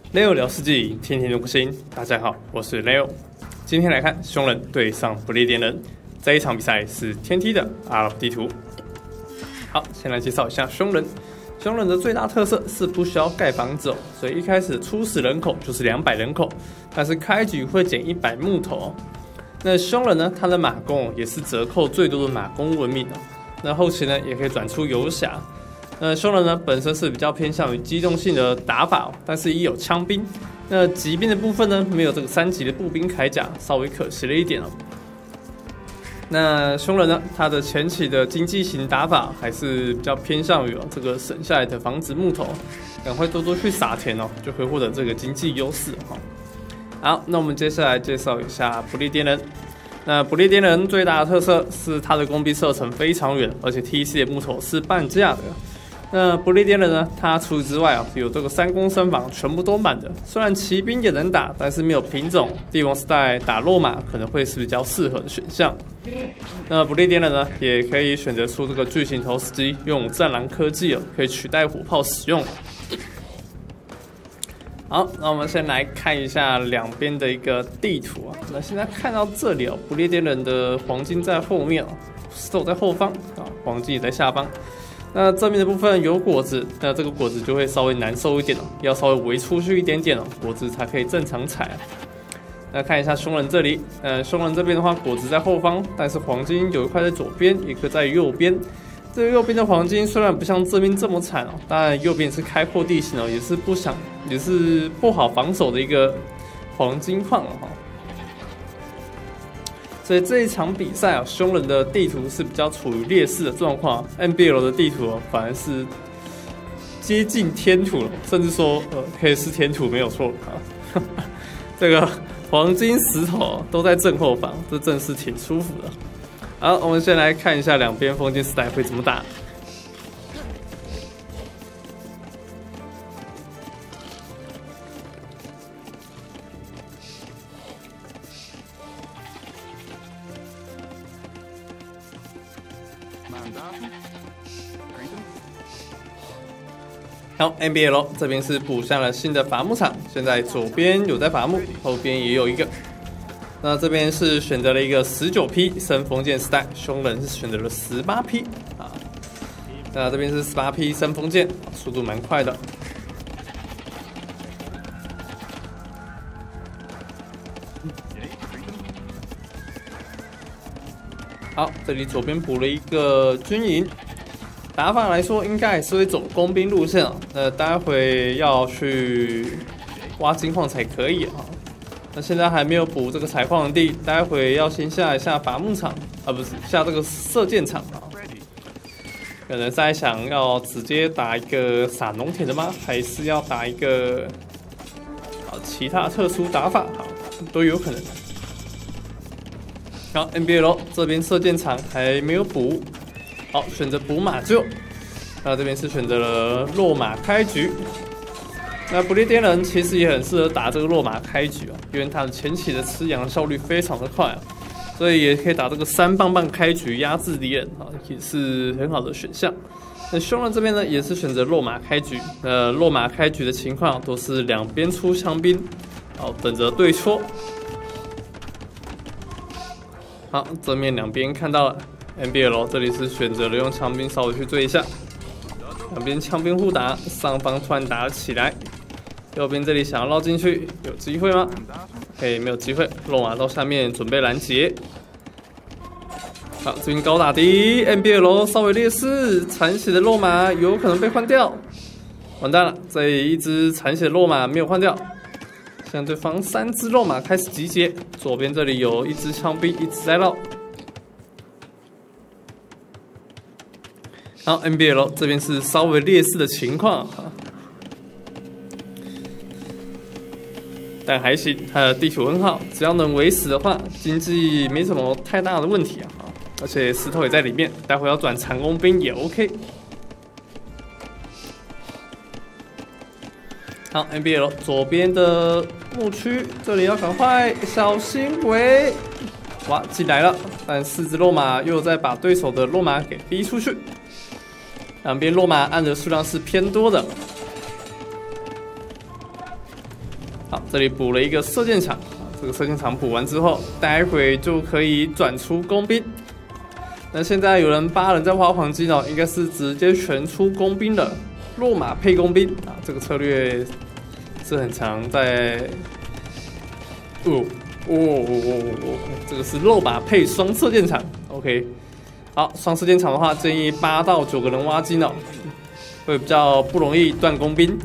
Leo 聊世纪，天天更新。大家好，我是 Leo。今天来看凶人对上不列颠人，这一场比赛是天梯的阿拉伯地图。好，先来介绍一下凶人。凶人的最大特色是不需要盖房子哦，所以一开始初始人口就是200人口，但是开局会减100木头哦。那凶人呢，他的马弓也是折扣最多的马弓文明哦。那后期呢，也可以转出游侠。凶人呢本身是比较偏向于机动性的打法哦，但是也有枪兵。那骑兵的部分呢，没有这个3级的步兵铠甲，稍微可惜了一点哦。那凶人呢，他的前期的经济型打法还是比较偏向于这个省下来的房子木头，赶快多多去撒钱哦，就会获得这个经济优势哈。好，那我们接下来介绍一下不列颠人。那不列颠人最大的特色是他的弓兵射程非常远，而且 TC 的木头是半价的。那不列颠人呢，他除此之外有这个3攻3防全部都满的。虽然骑兵也能打，但是没有品种，帝王时代打落马可能会是比较适合的选项。那不列颠人呢，也可以选择出这个巨型投石机，用战狼科技可以取代火炮使用。好，那我们先来看一下两边的一个地图啊。那现在看到这里不列颠人的黄金在后面石头在后方黄金也在下方。那正面的部分有果子，那这个果子就会稍微难受一点要稍微围出去一点点果子才可以正常采。那看一下凶人这里，凶人这边的话，果子在后方，但是黄金有一块在左边，一个在右边。这个右边的黄金虽然不像正面这么惨当然右边是开阔地形也是不好防守的一个黄金矿所以这一场比赛凶人的地图是比较处于劣势的状况，NBL 的地图反而是接近天土了，甚至说可以是天土没有错这个黄金石头都在正后方，这真是挺舒服的。好，我们先来看一下两边封建时代会怎么打。好 ，NBL 这边是补上了新的伐木场，现在左边有在伐木，后边也有一个。那这边是选择了一个19批升封建时代，凶人是选择了18批那这边是18批升封建，速度蛮快的。好，这里左边补了一个军营。打法来说，应该还是会走工兵路线待会要去挖金矿才可以那现在还没有补这个采矿地，待会要先下一下伐木场不是下这个射箭场可能在想要直接打一个撒农田的吗？还是要打一个其他特殊打法都有可能。好 ，NBL 这边射箭场还没有补，好选择补马厩。那这边是选择了落马开局。那不列颠人其实也很适合打这个落马开局因为他的前期的吃羊效率非常的快所以也可以打这个3棒棒开局压制敌人也是很好的选项。那凶人这边呢也是选择落马开局，落马开局的情况都是两边出枪兵，等着对戳。好，正面两边看到了 NBL 这里是选择了用枪兵稍微去追一下，两边枪兵互打，上方突然打了起来。右边这里想要绕进去，有机会吗？没有机会。落马到下面准备拦截。好，这边高打低 ，NBL 稍微劣势，残血的落马有可能被换掉。完蛋了，这一只残血的落马没有换掉。现在对方3只落马开始集结，左边这里有1只枪兵一直在绕。好 ，NBL 这边是稍微劣势的情况但还行，它的地图很好，只要能维持的话，经济没什么太大的问题而且石头也在里面，待会要转长弓兵也 OK。好 ，NBL 左边的牧区，这里要赶快小心围。哇，进来了，但4只落马又在把对手的落马给逼出去。两边落马按的数量是偏多的。 好，这里补了一个射箭场，这个射箭场补完之后，待会就可以转出工兵。那现在有人8人在挖黄金哦，应该是直接全出工兵了，落马配工兵啊，这个策略是很常在。这个是落马配双射箭场 ，OK。好，双射箭场的话，建议8到9个人挖金哦，会比较不容易断工兵。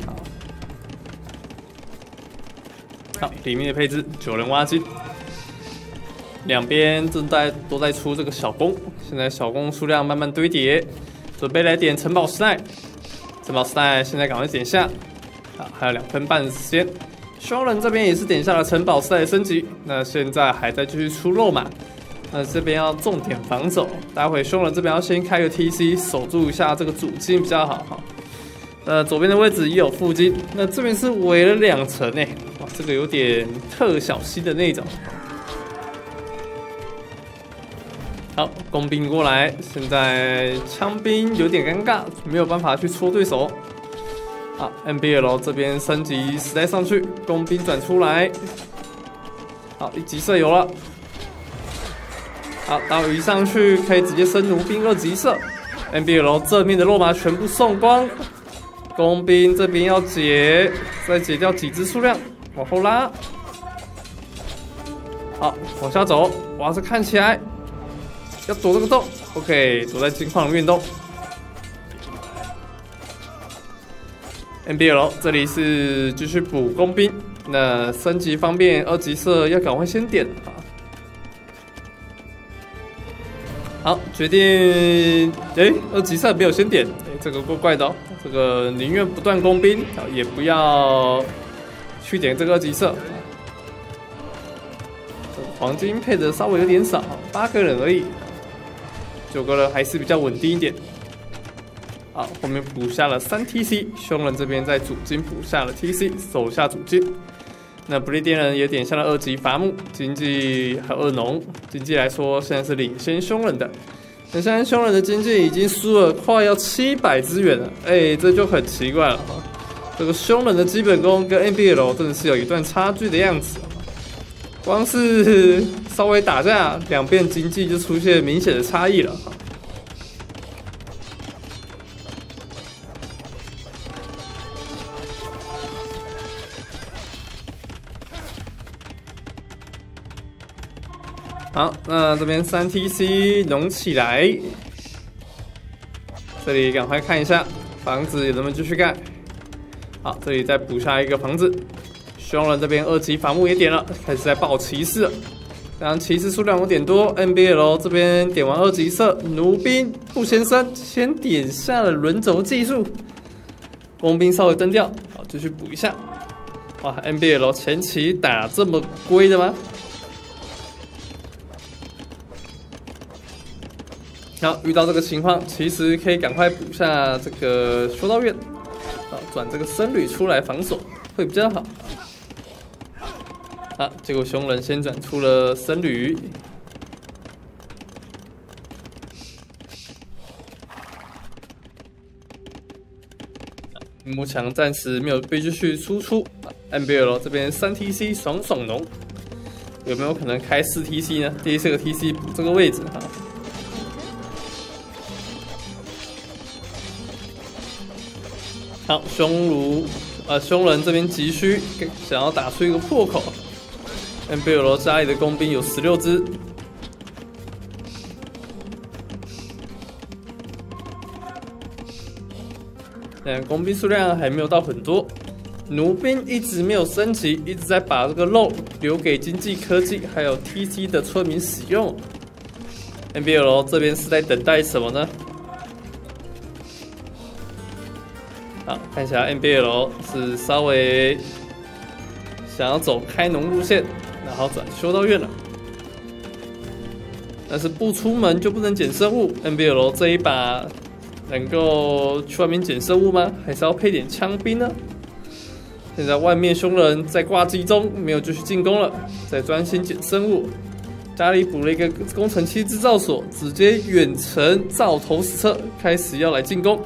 好，里面的配置9人挖金。两边都在出这个小弓，现在小弓数量慢慢堆叠，准备来点城堡时代。城堡时代现在赶快点下，好，还有2分半的时间。凶人这边也是点下了城堡时代的升级，那现在还在继续出肉马，那这边要重点防守，待会凶人这边要先开个 TC 守住一下这个主金比较好哈。左边的位置也有副金，那这边是围了2层诶，哇，这个有点特小心的那种。好，工兵过来，现在枪兵有点尴尬，没有办法去戳对手。好 ，NBL 这边升级时代上去，工兵转出来。好，1级射有了。好，刀鱼上去可以直接升弩兵2级射。NBL 正面的肉麻全部送光，工兵这边要解，再解掉几只数量，往后拉。好，往下走，哇，这看起来。要躲这个洞 ，OK， 躲在金矿里面洞。NBL 这里是继续补工兵，那升级方面2级射要赶快先点啊。好，决定，2级射没有先点，这个怪怪的哦。这个宁愿不断工兵，也不要去点这个2级射。黄金配的稍微有点少，8个人而已。9个人还是比较稳定一点。好，后面补下了3 TC， 凶人这边在主金补下了 TC， 守下主金。那不列颠人也点下了2级伐木，经济还有2农，经济来说现在是领先凶人的。那现在凶人的经济已经输了快要700资源了，这就很奇怪了。这个凶人的基本功跟 NBL 真的是有一段差距的样子。光是稍微打架，两边经济就出现明显的差异了。好，那这边3 TC 浓起来，这里赶快看一下房子能不能继续盖。好，这里再补下一个房子。凶人这边2级伐木也点了，开始在爆骑士了。当然骑士数量有点多 ，NBL 这边点完2级射，弩兵不先升，先点下了轮轴技术。工兵稍微蹬掉，好，继续补一下。哇 ，NBL 前期打这么龟的吗？好，遇到这个情况，其实可以赶快补下这个修道院，好，转这个僧侣出来防守会比较好。啊，结果凶人先转出了僧侣。幕墙暂时没有被继续输出。NBL 这边3 TC 爽爽浓，有没有可能开4 TC 呢？第4个 TC 补这个位置哈。好，凶人这边急需想要打出一个破口。NBL 家里的工兵有16只，工兵数量还没有到很多，弩兵一直没有升级，一直在把这个肉留给经济科技还有 TC 的村民使用。NBL 这边是在等待什么呢？好，看一下 NBL 是稍微想要走开农路线，然后转修道院了。但是不出门就不能捡生物 ，NBL 这一把能够去外面捡生物吗？还是要配点枪兵呢？现在外面凶人在挂机中，没有继续进攻了，在专心捡生物。家里补了一个工程器制造所，直接远程造投石车，开始要来进攻。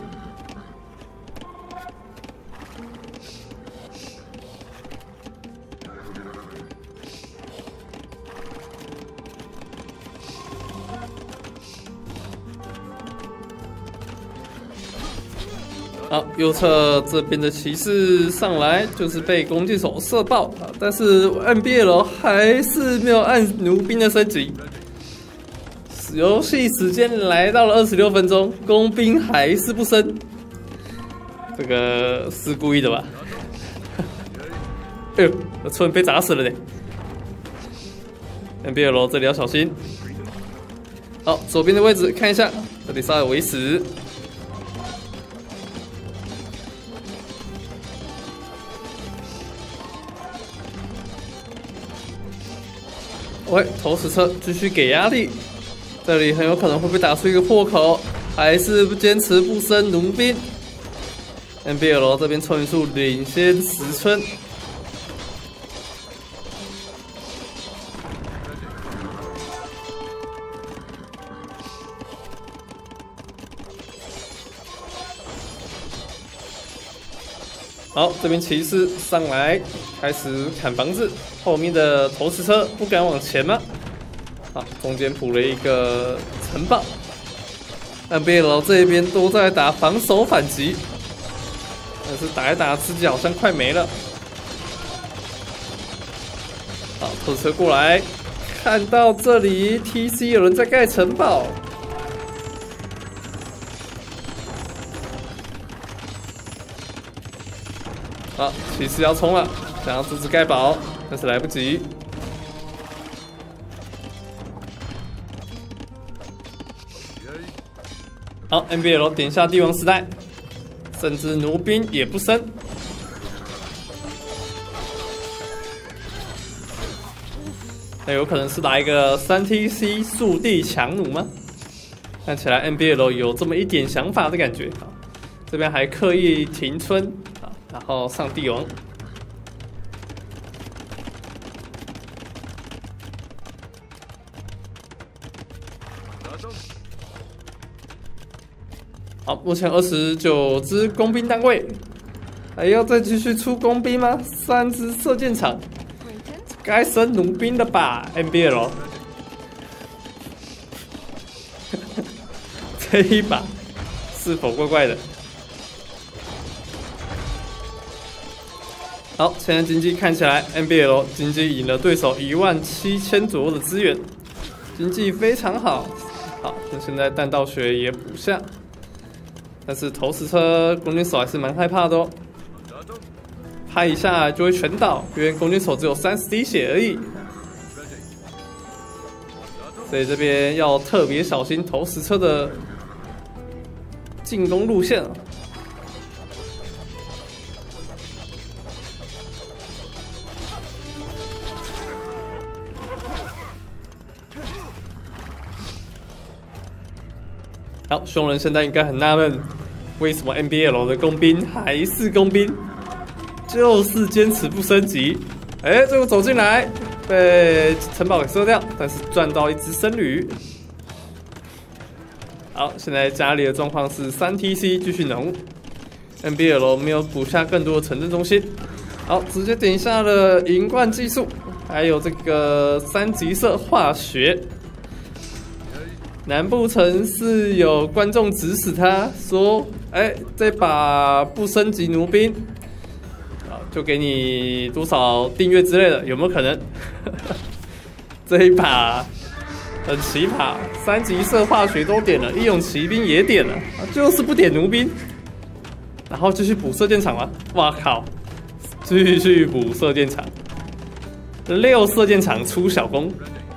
好，右侧这边的骑士上来就是被弓箭手射爆啊，但是 NBL 还是没有按弩兵的升级。游戏时间来到了26分钟，工兵还是不升，这个是故意的吧？哎呦，我突然被砸死了呢 ！NBL 这里要小心。好，左边的位置看一下，这里稍微为死。喂，投石车继续给压力，这里很有可能会被打出一个破口，还是不坚持不升弩兵。NBL 这边村民数领先10村。好，这边骑士上来开始砍房子，后面的投石车不敢往前吗？好，中间补了一个城堡。NBL 这边都在打防守反击，但是打一打自己好像快没了。好，投石车过来，看到这里 TC 有人在盖城堡。好，骑士要冲了，想要阻止盖堡，但是来不及。好 ，NBL 点下帝王时代，甚至弩兵也不升。那有可能是来一个3TC 速地强弩吗？看起来 NBL 有这么一点想法的感觉。这边还刻意停村。然后上帝王，好，目前29支工兵单位，还要再继续出工兵吗？3支射箭场，该升弩兵的吧 ？NBL 这一把是否怪怪的？好，现在经济看起来 NBL 经济赢了对手17000左右的资源，经济非常好。好，那现在弹道学也补下，但是投石车弓箭手还是蛮害怕的哦，拍一下就会全倒，因为弓箭手只有30滴血而已，所以这边要特别小心投石车的进攻路线啊。好，凶人现在应该很纳闷，为什么 NBL 的工兵还是工兵，就是坚持不升级。哎，最后走进来，被城堡给射掉，但是赚到一只僧侣。好，现在家里的状况是3TC 继续农 ，NBL 没有补下更多的城镇中心。好，直接点下了银冠技术，还有这个3级色化学。难不成是有观众指使他说：“哎，这把不升级弩兵，就给你多少订阅之类的，有没有可能？”这一把很奇葩，3级色化学都点了，义勇骑兵也点了，就是不点弩兵，然后继续补射箭场吗？哇靠！继续补射箭场，6射箭场出小弓。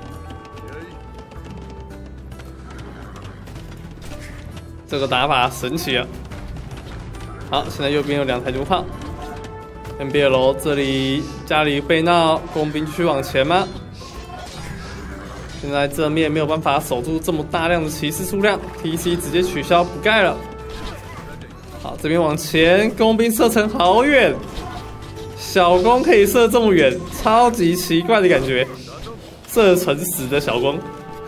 这个打法神奇啊！好，现在右边有2台弩炮 ，NBL 这里家里被闹，工兵继续往前吗？现在正面没有办法守住这么大量的骑士数量 ，TC 直接取消补盖了。好，这边往前，工兵射程好远，小弓可以射这么远，超级奇怪的感觉，射程10的小弓，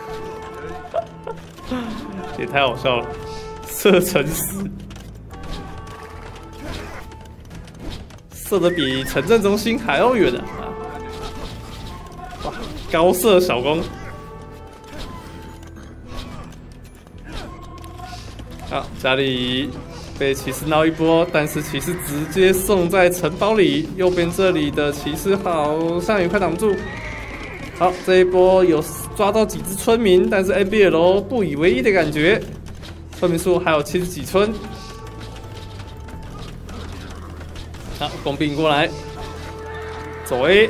也太好笑了。射程10，射得比城镇中心还要远啊！哇，高射小弓。好，家里被骑士闹一波，但是骑士直接送在城堡里。右边这里的骑士好像也快挡不住。好，这一波有抓到几只村民，但是 NBL 不以为意的感觉。村民数还有70几村。好，工兵过来，走 A。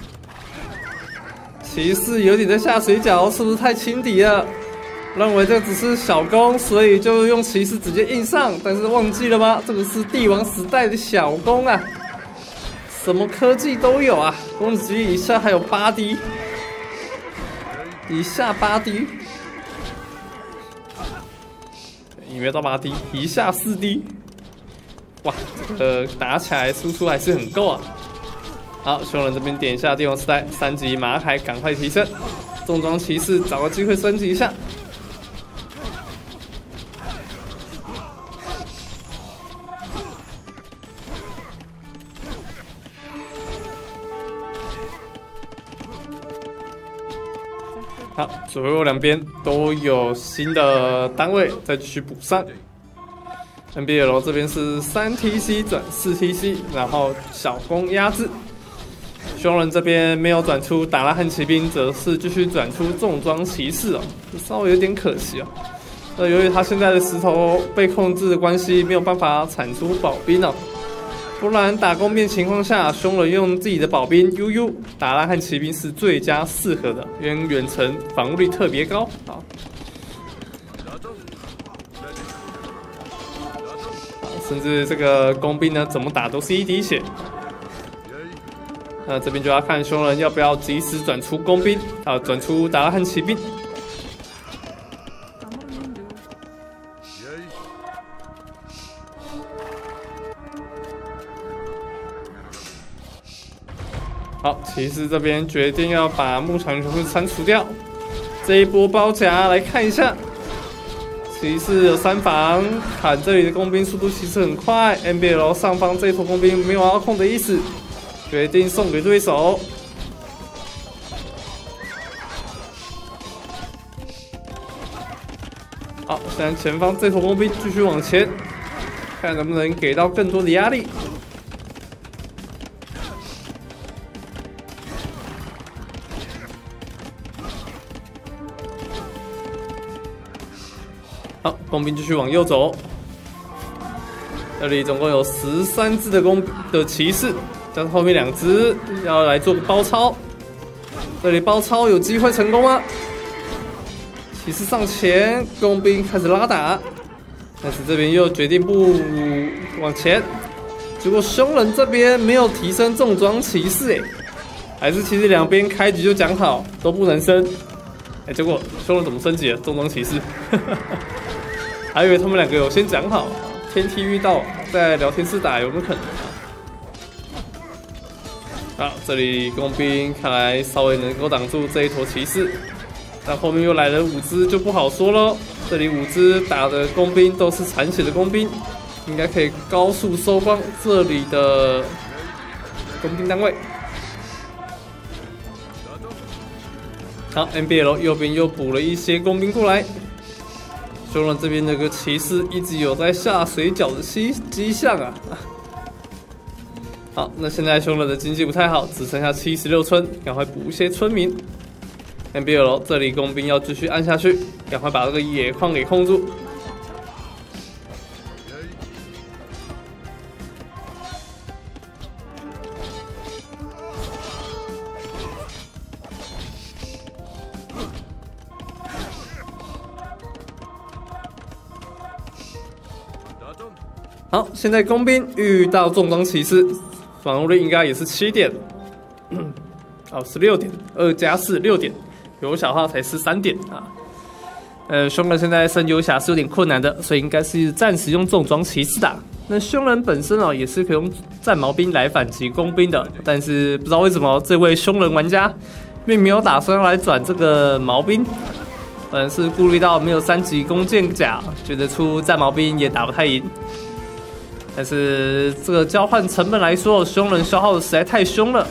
骑士有点在下水饺，是不是太轻敌了？认为这只是小攻，所以就用骑士直接硬上，但是忘记了吗？这个是帝王时代的小攻啊，什么科技都有啊！攻击以下还有8D， 以下8D， 也没有到8D， 以下4D， 哇，这个打起来输出还是很够啊！好，凶人这边点一下帝王时代3级马凯，赶快提升，重装骑士找个机会升级一下。好，左右两边都有新的单位，再继续补上。NBL 这边是3TC 转4TC， 然后小攻压制。凶人这边没有转出达拉汉骑兵，则是继续转出重装骑士哦，稍微有点可惜哦。由于他现在的石头被控制的关系，没有办法产出保兵哦。不然打工面情况下，凶人用自己的保兵 UU 达拉汉骑兵是最佳适合的，因为远程防御力特别高。好，甚至这个工兵呢，怎么打都是一滴血。那这边就要看凶人要不要及时转出工兵啊，转出达拉汉骑兵。好，骑士这边决定要把牧场全部删除掉。这一波包夹来看一下，骑士有3防，砍这里的工兵速度其实很快。NBL 上方这一坨工兵没有要控的意思，决定送给对手。好，现在前方这坨工兵继续往前，看能不能给到更多的压力。好，工兵继续往右走。这里总共有13只的骑士，加上后面2只要来做个包抄。这里包抄有机会成功吗？骑士上前，工兵开始拉打，但是这边又决定不往前。结果凶人这边没有提升重装骑士，还是其实两边开局就讲好都不能升。结果凶人怎么升级了？重装骑士。还以为他们2个有先讲好，天梯遇到在聊天室打有没有可能啊？好，这里工兵看来稍微能够挡住这一坨骑士，但后面又来了5只就不好说咯。这里5只打的工兵都是残血的工兵，应该可以高速收光这里的工兵单位。好 ，NBL 右边又补了一些工兵过来。凶人这边那个骑士一直有在下水饺的迹象啊。好，那现在凶人的经济不太好，只剩下76村，赶快补一些村民。NBL 这里工兵要继续按下去，赶快把这个野矿给控住。好，现在工兵遇到重装骑士，防御率应该也是7点，哦16点，2加4 6点，有小号才13点啊。凶人现在升游侠是有点困难的，所以应该是暂时用重装骑士打。那凶人本身也是可以用战矛兵来反击工兵的，但是不知道为什么这位凶人玩家并没有打算要来转这个矛兵，可能是顾虑到没有3级弓箭甲，觉得出战矛兵也打不太赢。但是这个交换成本来说，凶人消耗的实在太凶了。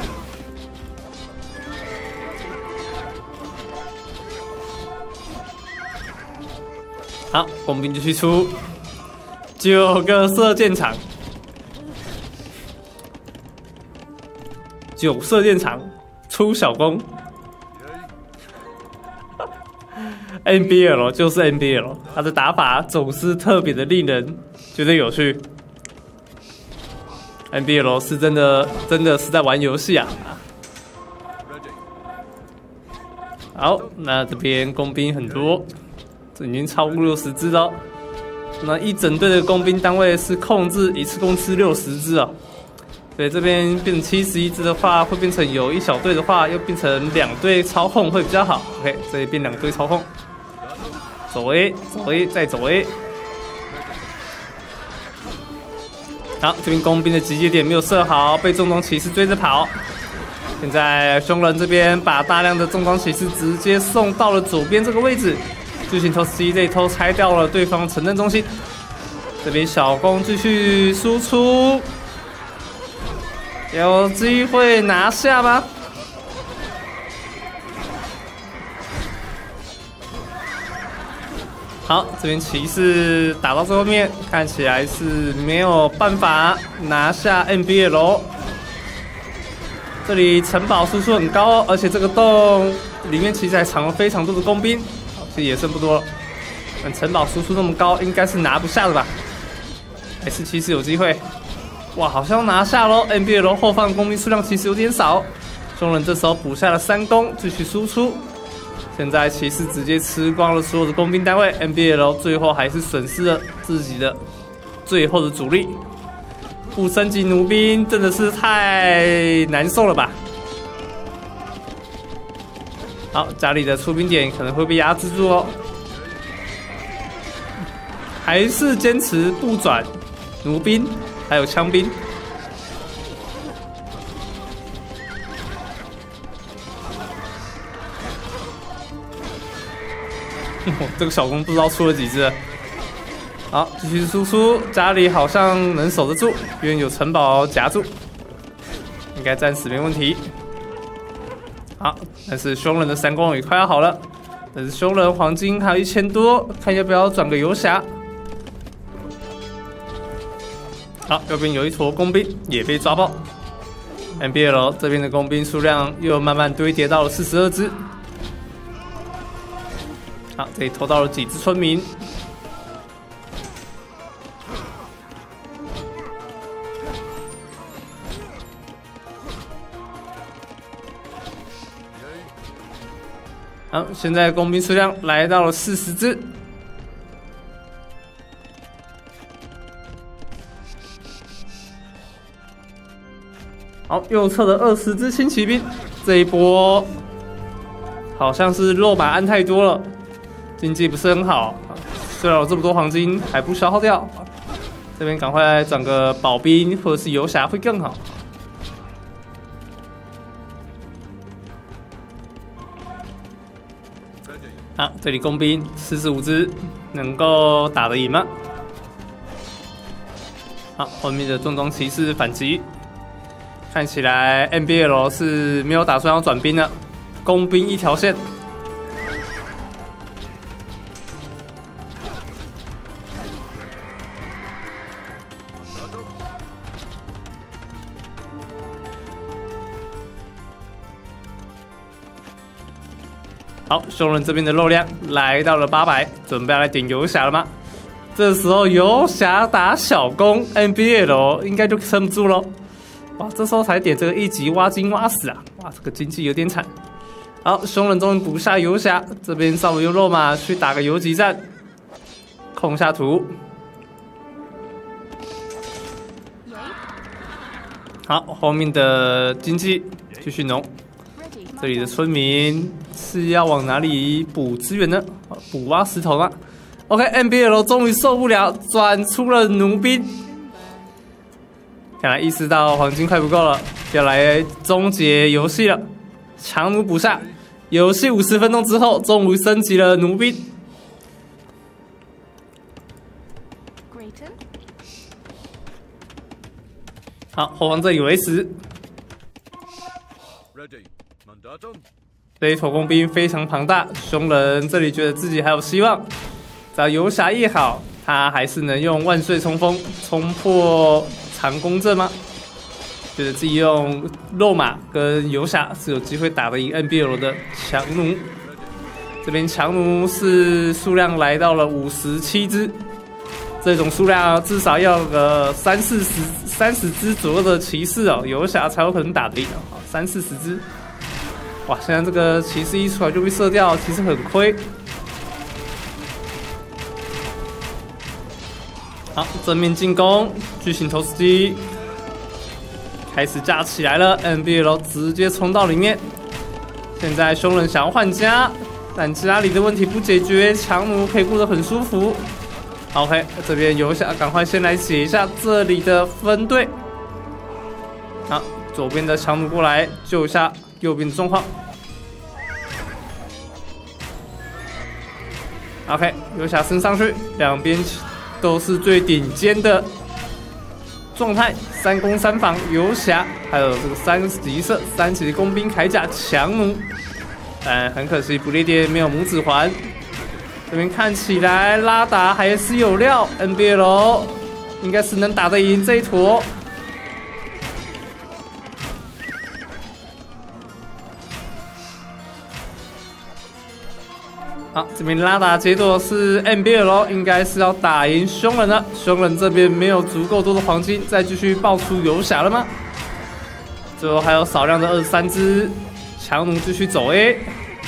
好，工兵继续出， 9个射箭场，9射箭场出小弓。NBL 就是 NBL， 它的打法总是特别的令人觉得有趣。NBL 是真的是在玩游戏啊！好，那这边工兵很多，这已经超过60只了。那一整队的工兵单位是控制一次共吃60只啊，所以这边变成71只的话，会变成有一小队的话，又变成2队操控会比较好。OK， 这里变2队操控。走 A， 走 A， 再走 A。好，这边工兵的集结点没有设好，被重装骑士追着跑。现在凶人这边把大量的重装骑士直接送到了左边这个位置，巨型头 C 这一偷拆掉了对方城镇中心。这边小攻继续输出，有机会拿下吗？好，这边骑士打到最后面，看起来是没有办法拿下 NBL。这里城堡输出很高哦，而且这个洞里面其实还藏了非常多的工兵，其实也剩不多了。但城堡输出那么高，应该是拿不下的吧？还是骑士有机会？哇，好像拿下喽 ！NBL 后方的工兵数量其实有点少，凶人这时候补下了3攻，继续输出。现在骑士直接吃光了所有的工兵单位 ，NBL 最后还是损失了自己的最后的主力。不升级弩兵真的是太难受了吧？好，家里的出兵点可能会被压制住哦，还是坚持不转弩兵还有枪兵。这个小攻不知道出了几只。好，继续输出，家里好像能守得住，因为有城堡夹住，应该暂时没问题。好，但是凶人的3攻也快要好了，但是凶人黄金还有1000多，看要不要转个游侠。好，右边有一坨工兵也被抓爆 ，NBL 这边的工兵数量又慢慢堆叠到了42只。好，这里偷到了几只村民。好，现在工兵数量来到了40只。好，右侧的20只轻骑兵，这一波好像是肉马按太多了。经济不是很好，虽然有这么多黄金还不消耗掉，这边赶快转个保兵或者是游侠会更好。啊，这里工兵45只，能够打得赢吗？好，后面的重装骑士反击，看起来 NBL 是没有打算要转兵了，工兵一条线。好，凶人这边的肉量来到了800，准备要来点游侠了吗？这时候游侠打小攻 ，NBL 应该就撑不住喽。哇，这时候才点这个1级挖金挖死啊！哇，这个经济有点惨。好，凶人终于补下游侠，这边稍微用肉马去打个游击战，控下图。好，后面的经济继续农。这里的村民是要往哪里补资源呢？补挖石头吗 ？OK，NBL 终于受不了，转出了弩兵。看来意识到黄金快不够了，要来终结游戏了。强弩补下，游戏50分钟之后，终于升级了弩兵。好，后方这里有 S。这一坨工兵非常庞大，凶人这里觉得自己还有希望，只要游侠一好， 他还是能用万岁冲锋冲破长弓阵吗？觉得自己用肉马跟游侠是有机会打得赢 NBL 的强弩。这边强弩是数量来到了57只，这种数量至少要个30只左右的骑士哦，游侠才有可能打得赢哦，30-40只。哇，现在这个骑士一出来就被射掉，其实很亏。好，正面进攻，巨型投石机开始架起来了 ，NBL 直接冲到里面。现在凶人想要换家，但家里的问题不解决，强弩可以过得很舒服。OK， 这边游侠赶快先来解一下这里的分队。好，左边的强弩过来救一下右边的状况。OK， 游侠升上去，两边都是最顶尖的状态，3攻3防游侠，还有这个3级射3级工兵铠甲强弩，但很可惜不列颠没有拇指环。这边看起来拉达还是有料 ，NBL 应该是能打得赢这一坨。好，这边拉达节奏是 NBL 应该是要打赢凶人了。凶人这边没有足够多的黄金，再继续爆出游侠了吗？最后还有少量的23只强弩继续走 A。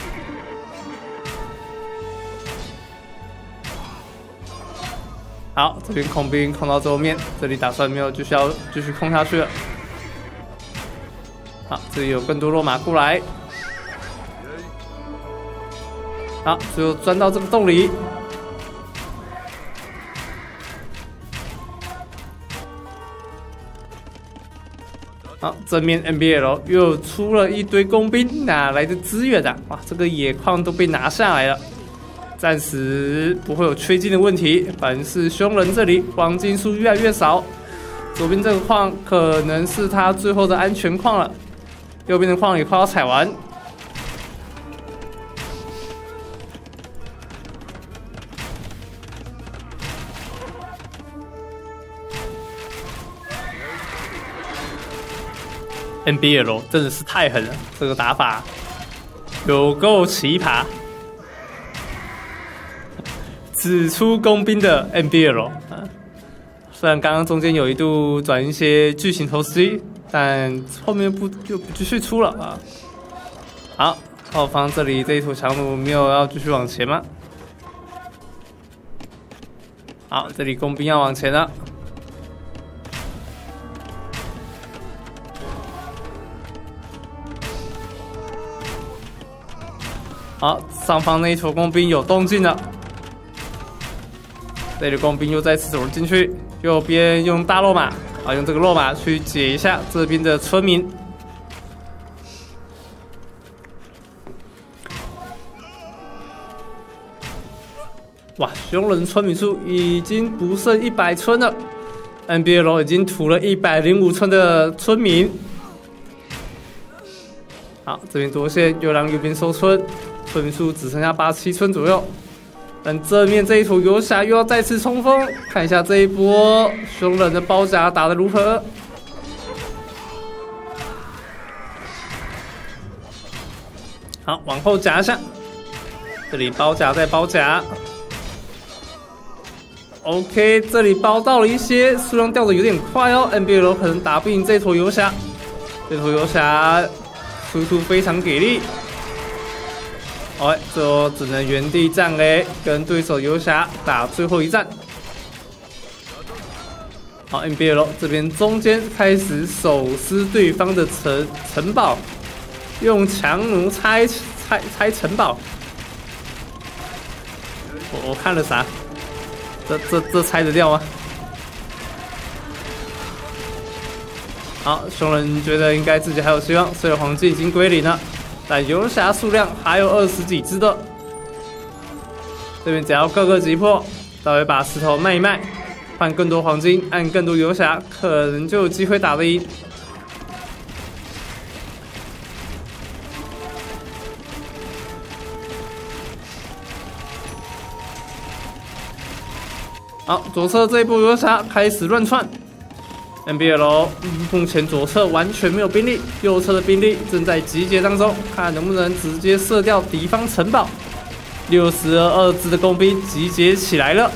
好，这边空兵控到最后面，这里打算没有继续控下去了。好，这里有更多肉马过来。好，最后钻到这个洞里。好，正面 NBL 又出了一堆工兵，哪来的资源啊？哇，这个野矿都被拿下来了，暂时不会有缺金的问题。反是凶人这里黄金数越来越少，左边这个矿可能是他最后的安全矿了，右边的矿也快要采完。NBL 真的是太狠了，这个打法有够奇葩。只出工兵的 NBL 啊，虽然刚刚中间有一度转一些巨型投石机，但后面就不继续出了啊。好，后方这里这一坨强弩没有要继续往前吗？好，这里工兵要往前了。好，上方那一坨工兵有动静了，这里的工兵又再次走了进去，右边用大肉马啊，用这个肉马去解一下这边的村民。哇，凶人村民数已经不剩100村了 ，NBL 已经屠了105村的村民。好，这边多线又让右边收村。村民数只剩下87村左右，但正面这一坨游侠又要再次冲锋，看一下这一波凶人的包夹打得如何。好，往后夹一下，这里包夹再包夹。OK， 这里包到了一些，数量掉的有点快哦 ，NBL 可能打不赢这坨游侠，这坨游侠输出非常给力。最后只能原地站 A， 跟对手游侠打最后一战。好 ，NBL 这边中间开始手撕对方的城堡，用强弩拆城堡。我看了啥？这拆得掉吗？好，凶人觉得应该自己还有希望，虽然黄金已经归零了。但游侠数量还有20几只的，这边只要各个击破，稍微把石头卖一卖，换更多黄金，按更多游侠，可能就有机会打得赢。 好，左侧这一波游侠开始乱窜。NBL 目前左侧完全没有兵力，右侧的兵力正在集结当中，看能不能直接射掉敌方城堡。62支的工兵集结起来了。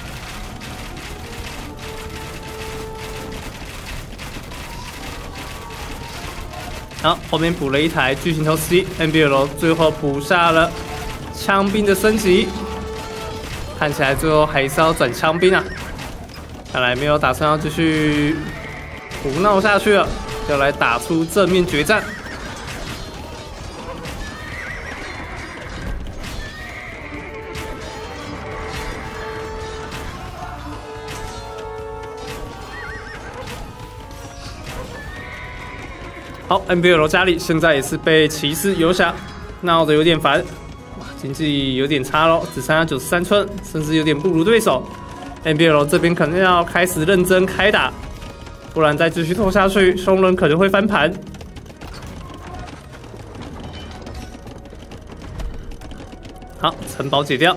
好，后面补了一台巨型头司机 ，NBL 最后补下了枪兵的升级。看起来最后还是要转枪兵啊！看来没有打算要继续胡闹下去了，要来打出正面决战。好 ，NBL 家里现在也是被骑士游侠闹得有点烦。经济有点差咯，只剩下93村，甚至有点不如对手。NBL 这边可能要开始认真开打，不然再继续拖下去，凶人可能会翻盘。好，城堡解掉。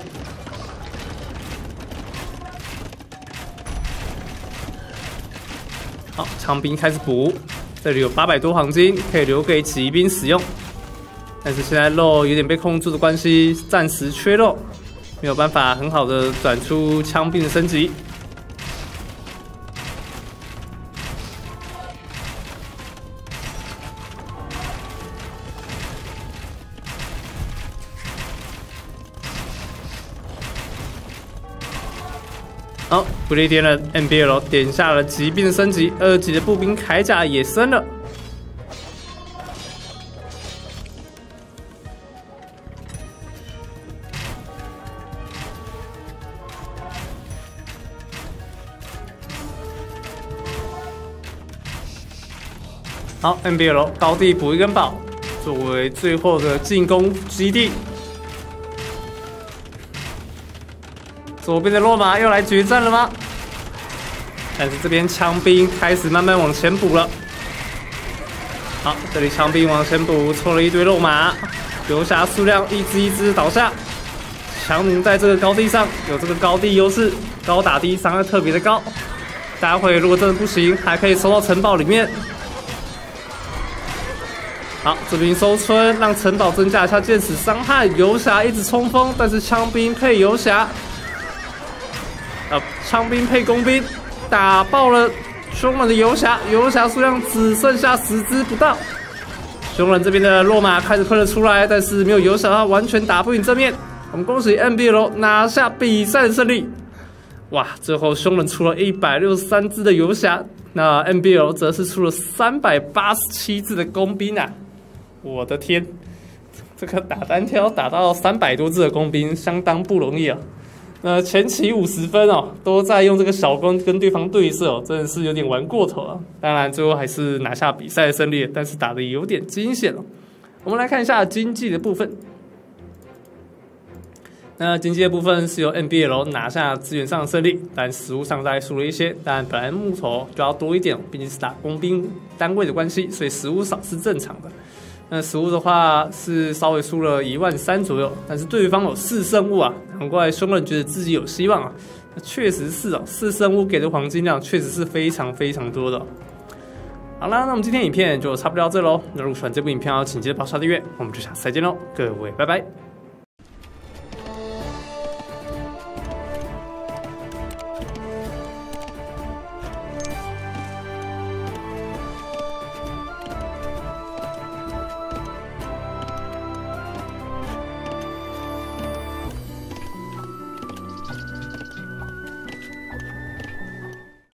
好，枪兵开始补，这里有800多黄金，可以留给骑兵使用。但是现在肉有点被控住的关系，暂时缺肉，没有办法很好的转出枪兵的升级。好，不列颠人 NBL 点下了骑兵的升级，2级的步兵铠甲也升了。好 ，NBL 高地补一根宝，作为最后的进攻基地。左边的落马又来决战了吗？但是这边枪兵开始慢慢往前补了。好，这里枪兵往前补，凑了一堆落马，游侠数量一只一只倒下。强弩在这个高地上有这个高地优势，高打低，伤害特别的高。待会如果真的不行，还可以收到城堡里面。好，这边收村，让城堡增加一下箭矢伤害。游侠一直冲锋，但是枪兵配游侠，枪兵配工兵，打爆了凶人的游侠，游侠数量只剩下10只不到。凶人这边的落马开始喷了出来，但是没有游侠的话，完全打不赢正面。我们恭喜 NBL 拿下比赛的胜利。哇，最后凶人出了163只的游侠，那 NBL 则是出了387只的工兵啊！我的天，这个打单挑打到300多只的工兵，相当不容易啊！前期50分哦，都在用这个小弓跟对方对射哦，真的是有点玩过头了。当然最后还是拿下比赛的胜利，但是打得有点惊险哦。我们来看一下经济的部分。那经济的部分是由 NBL 拿下资源上的胜利，但实物上大概输了一些。但本来木头就要多一点，毕竟是打工兵单位的关系，所以实物少是正常的。那实物的话是稍微输了13000左右，但是对方有4圣物啊，难怪凶人觉得自己有希望啊。那确实是哦，4圣物给的黄金量确实是非常非常多的哦。好啦，那我们今天影片就差不多到这喽。那如果喜欢这部影片，请记得帮刷订阅，我们就下次再见喽，各位拜拜。